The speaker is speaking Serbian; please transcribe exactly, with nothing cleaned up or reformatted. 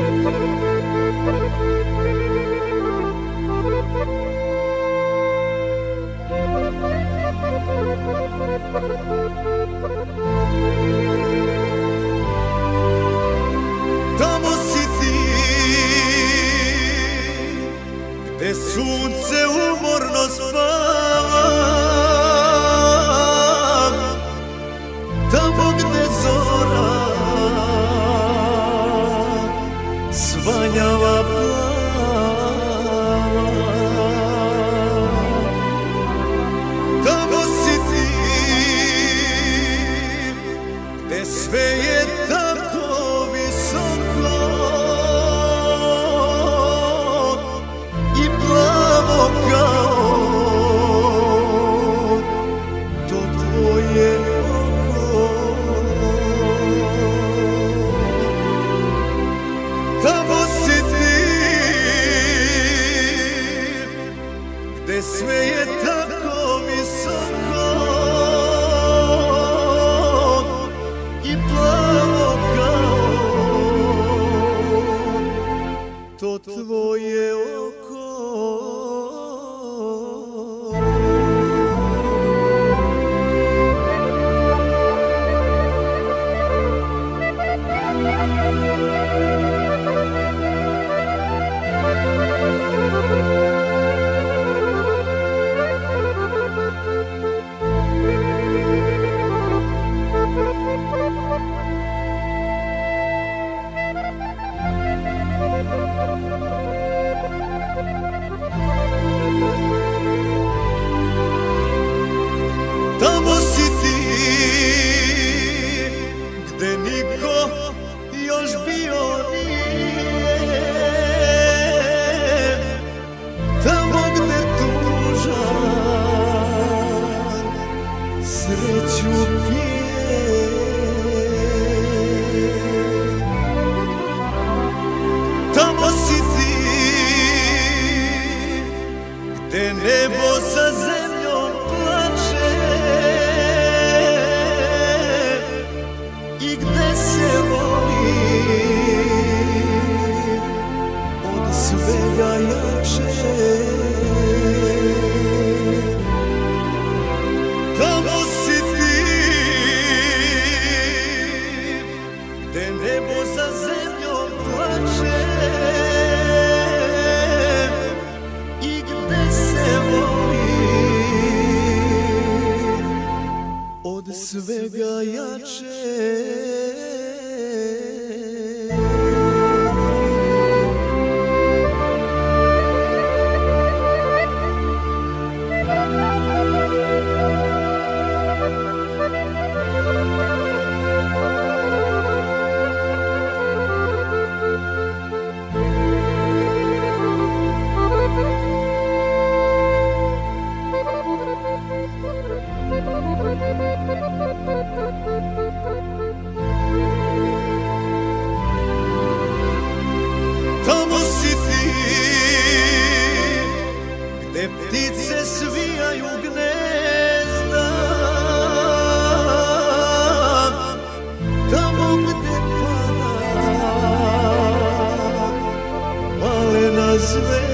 Tamo si ti, gde sunce umorno spava, tamo gde zora svanjava plava. Tamo si ti, gde sve je tako visoko i plavo kao to tvoje oko. Tamo si ti, gde sve je tako visoko i plavo kao to tvoje oko. Tamo si ti, gde niko još bio nije, tamo gde tužan sreću pije. Tamo si ti, gde nebo za zemljom plače i gde se voli od svega jače. Tamo si ti, gde nebo za zemljom plače i gde se voli od svega jače. Tamo si ti, gde ptice svijaju gnezda, tamo gde pada malena zvezda.